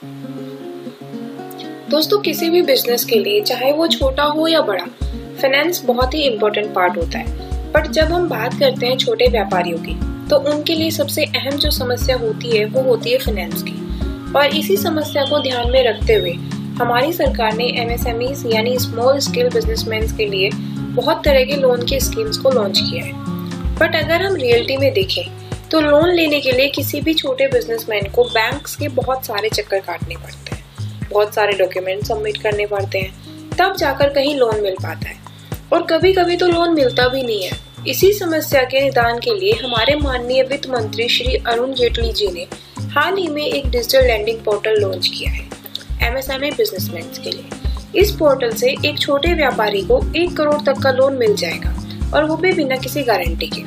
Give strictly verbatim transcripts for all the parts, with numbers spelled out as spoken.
दोस्तों, किसी भी बिजनेस के लिए चाहे वो छोटा हो या बड़ा, फाइनेंस बहुत ही इम्पोर्टेंट पार्ट होता है। बट जब हम बात करते हैं छोटे व्यापारियों की, तो उनके लिए सबसे अहम जो समस्या होती है वो होती है फाइनेंस की। और इसी समस्या को ध्यान में रखते हुए हमारी सरकार ने एमएसएमईज यानी स्मॉल स्केल बिजनेसमैन के लिए बहुत तरह के लोन के स्कीम्स को लॉन्च किया है। बट अगर हम रियलिटी में देखें तो लोन लेने के लिए किसी भी छोटे बिजनेसमैन को बैंक्स के बहुत सारे चक्कर काटने पड़ते हैं, बहुत सारे डॉक्यूमेंट सबमिट करने पड़ते हैं, तब जाकर कहीं लोन मिल पाता है। और कभी कभी तो लोन मिलता भी नहीं है। इसी समस्या के निदान के लिए हमारे माननीय वित्त मंत्री श्री अरुण जेटली जी ने हाल ही में एक डिजिटल लैंडिंग पोर्टल लॉन्च किया है एमएसएमई बिजनेसमैन के लिए। इस पोर्टल से एक छोटे व्यापारी को एक करोड़ तक का लोन मिल जाएगा, और वो भी बिना किसी गारंटी के।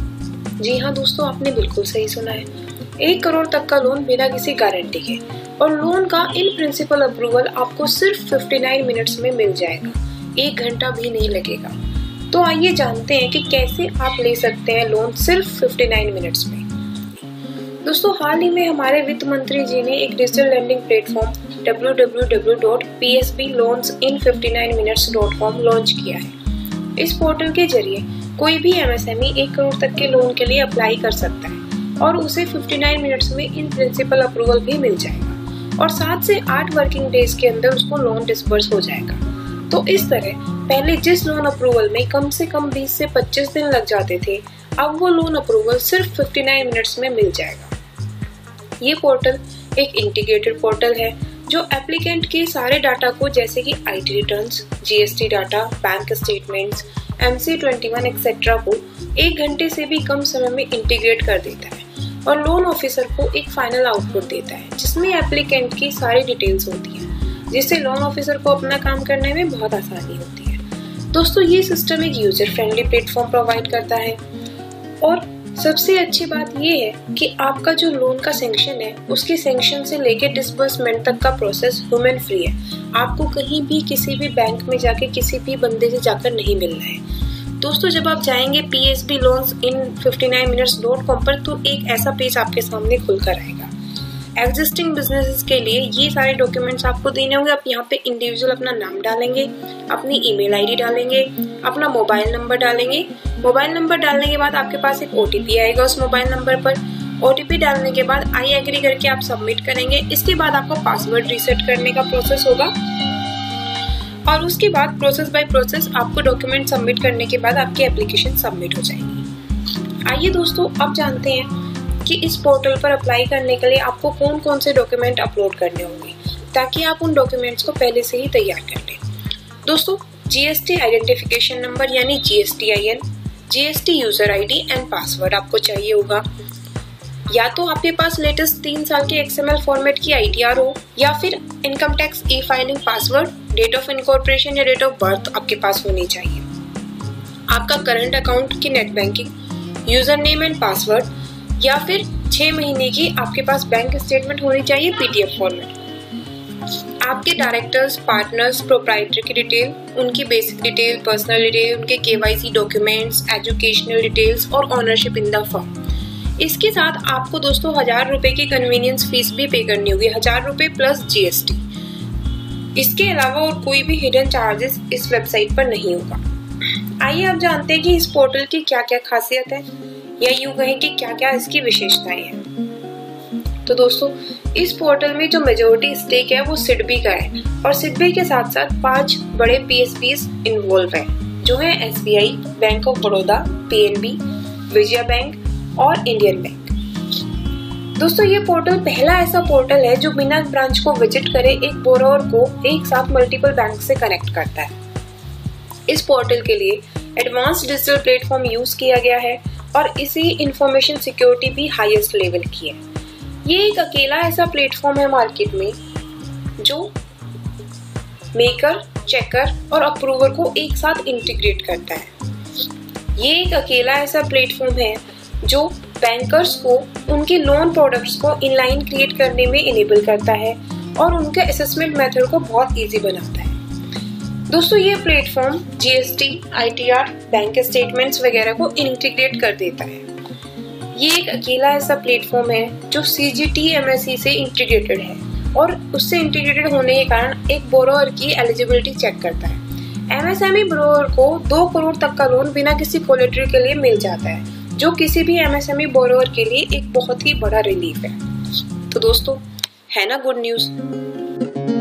जी हाँ दोस्तों, आपने बिल्कुल सही सुना है, एक करोड़ तक का लोन बिना किसी गारंटी के। और लोन का इन प्रिंसिपल अप्रूवल आपको सिर्फ उनसठ मिनट्स में मिल जाएगा, एक घंटा भी नहीं लगेगा। तो आइए जानते हैं कि कैसे आप ले सकते हैं लोन सिर्फ उनसठ मिनट्स में। दोस्तों, हाल ही में हमारे वित्त मंत्री जी ने एक digital landing platform W W W dot P S B loans in fifty nine minutes dot com launch किया है। इस पोर्टल के जरिए कोई भी एमएसएमई एक करोड़ तक के लोन के लिए अप्लाई कर सकता है और उसे उनसठ मिनट्स में इन प्रिंसिपल अप्रूवल भी मिल जाएगा, और सात से आठ वर्किंग डेज के अंदर उसको लोन डिस्बर्स हो जाएगा। तो इस तरह पहले जिस लोन अप्रूवल में कम से कम बीस से पच्चीस दिन लग जाते थे, अब वो लोन अप्रूवल सिर्फ उनसठ मिनट्स में मिल जाएगा। ये पोर्टल एक इंटीग्रेटेड पोर्टल है जो एप्लीकेंट के सारे डाटा को, जैसे कि IT returns, GST data, bank statements, MC twenty one etcetera को एक घंटे से भी कम समय में इंटीग्रेट कर देता है और लोन ऑफिसर को एक फाइनल आउटपुट देता है जिसमें एप्लीकेंट की सारी डिटेल्स होती है, जिससे लोन ऑफिसर को अपना काम करने में बहुत आसानी होती है। दोस्तों, ये सिस्टम एक यूजर फ्रेंडली प्लेटफॉर्म प्रोवाइड करता है, और सबसे अच्छी बात ये है कि आपका जो लोन का सैंक्शन है, उसके सैंक्शन से लेके डिसबर्समेंट तक का प्रोसेस ह्यूमन फ्री है। आपको कहीं भी किसी भी बैंक में जाके किसी भी बंदे से जाकर नहीं मिलना है। दोस्तों, जब आप जाएंगे P S B loans in fifty nine minutes dot com पर, तो एक ऐसा पेज आपके सामने खुलकर आएगा। एग्जिस्टिंग बिजनेसेस के लिए ये सारे डॉक्यूमेंट्स आपको देने होंगे। आप यहाँ पे इंडिविजुअल अपना नाम डालेंगे, अपनी ईमेल आईडी डालेंगे, अपना मोबाइल नंबर डालेंगे। मोबाइल नंबर डालने के बाद आपके पास एक ओटीपी आएगा उस मोबाइल नंबर पर। ओटीपी डालने के बाद आई एग्री करके आप सबमिट करेंगे। इसके बाद आपको पासवर्ड रीसेट करने का प्रोसेस होगा, और उसके बाद प्रोसेस बाय प्रोसेस आपको डॉक्यूमेंट सबमिट करने के बाद आपकी एप्लीकेशन सबमिट हो जाएगी। आइए दोस्तों, अब जानते हैं कि इस पोर्टल पर अप्लाई करने के लिए आपको कौन कौन से डॉक्यूमेंट अपलोड करने होंगे, ताकि आप उन डॉक्यूमेंट्स को पहले से ही तैयार कर लें। दोस्तों, जीएसटी आइडेंटिफिकेशन नंबर यानी GSTIN, GST user ID and password आपको चाहिए होगा। या तो आपके पास लेटेस्ट तीन साल के एक्सएमएल फॉर्मेट की आईटीआर हो, या फिर income tax e filing password, date of incorporation या डेट ऑफ बर्थ आपके पास होनी चाहिए। आपका करंट अकाउंट की net banking, user name and password, या फिर छह महीने की आपके पास बैंक स्टेटमेंट होनी चाहिए पीडीएफ फॉर्मेट। आपके डायरेक्टर्स, पार्टनर्स, प्रोप्राइटर की डिटेल, उनकी बेसिक डिटेल, पर्सनल डिटेल, उनके केवाईसी डॉक्यूमेंट्स, एजुकेशनल डिटेल्स और ओनरशिप इन द फर्म। इसके साथ आपको दोस्तों हजार रुपए की कन्वीनियंस फीस भी पे करनी होगी, हजार रुपए प्लस जीएसटी। इसके अलावा और कोई भी हिडन चार्जेस इस वेबसाइट पर नहीं होगा। आइए आप जानते हैं कि इस पोर्टल की क्या क्या खासियत है, या यूं कहें कि क्या क्या इसकी विशेषताएं हैं। तो दोस्तों, इस पोर्टल में जो मेजॉरिटी स्टेक है वो सिडबी का है, और सिडबी के साथ साथ पांच बड़े पीएसबीज इन्वॉल्व हैं, जो है SBI, bank of Baroda, PNB, Vijaya bank और इंडियन बैंक। दोस्तों, ये पोर्टल पहला ऐसा पोर्टल है जो बिना ब्रांच को विजिट करे एक बोरोवर को एक साथ मल्टीपल बैंक से कनेक्ट करता है। इस पोर्टल के लिए एडवांस डिजिटल प्लेटफॉर्म यूज किया गया है, और इसी इंफॉर्मेशन सिक्योरिटी भी हाईएस्ट लेवल की है। ये एक अकेला ऐसा प्लेटफॉर्म है मार्केट में जो मेकर, चेकर और अप्रूवर को एक साथ इंटीग्रेट करता है। ये एक अकेला ऐसा प्लेटफॉर्म है जो बैंकर्स को उनके लोन प्रोडक्ट्स को इनलाइन क्रिएट करने में इनेबल करता है और उनके असेसमेंट मेथड को बहुत इजी बनाता है। दोस्तों, ये platform GST, ITR, bank statements वगैरह को इंटीग्रेट कर देता है। ये एक अकेला ऐसा प्लेटफॉर्म है जो सीजीटी एमएसई से इंटीग्रेटेड है और उससे इंटीग्रेटेड होने के कारण एक बोरोअर की एलिजिबिलिटी चेक करता है। एमएसएमई बोरोअर को दो करोड़ तक का लोन बिना किसी कोलेटरल के लिए मिल जाता है, जो किसी भी एमएसएमई बोरोअर के लिए एक बहुत ही बड़ा रिलीफ है। तो दोस्तों, है ना गुड न्यूज़।